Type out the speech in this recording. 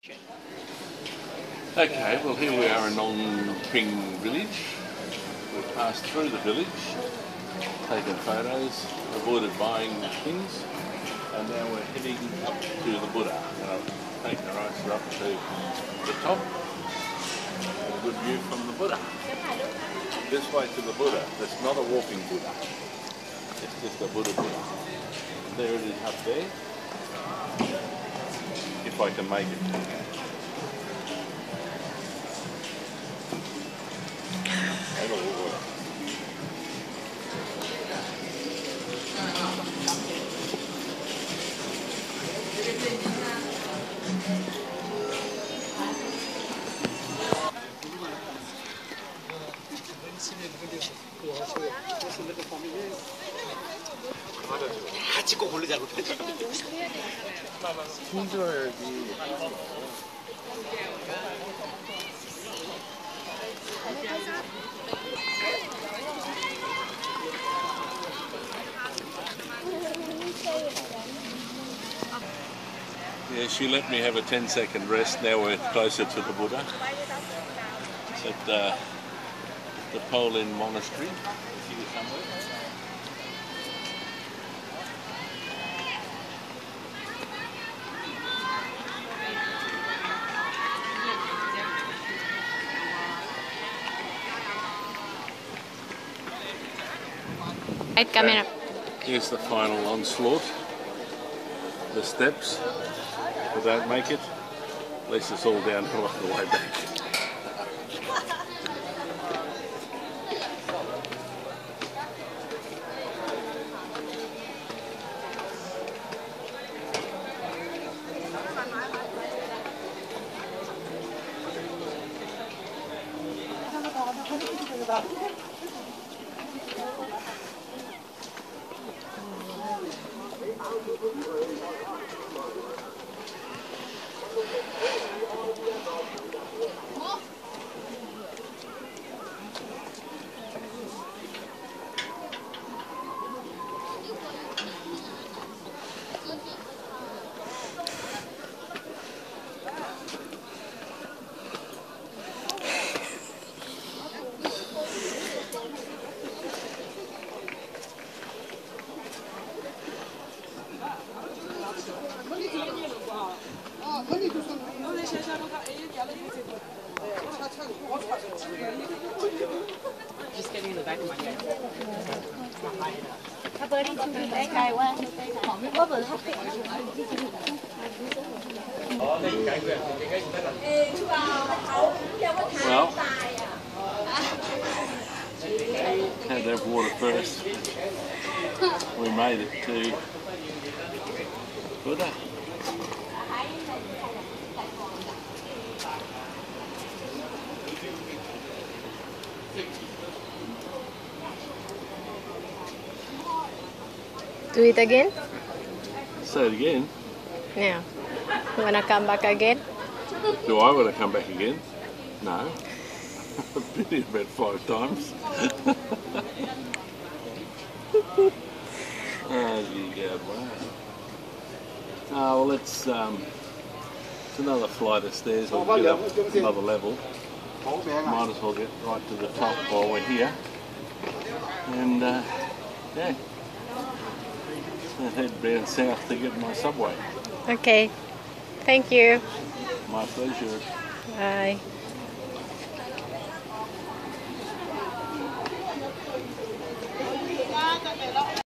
Okay, well here we are in Nong Pring village. We've passed through the village, taken photos, avoided buying things, and now we're heading up to the Buddha. I'll take the rice up to the top. A good view from the Buddha. This way to the Buddha. It's not a walking Buddha. It's just a Buddha. There it is up there. If I can make it. 찍고 고르자고. 힘들어야지. Yeah, she let me have a 10-second rest. Now we're closer to the Buddha. It's at the Polin Monastery. It's here somewhere. Right camera. Here's the final onslaught. The steps. If I don't make it, at least it's all downhill on the way back. Just getting in the back of my head. Well, had to have water first. We made it to Buddha. Do it again? Say it again. Yeah. You wanna come back again? Do I want to come back again? No. I've been here about 5 times. Oh, you go, wow. Oh, well, it's another flight of stairs. We'll get up another level. Might as well get right to the top while we're here. And, yeah. I'll head down south to get my subway. Okay. Thank you. My pleasure. Bye.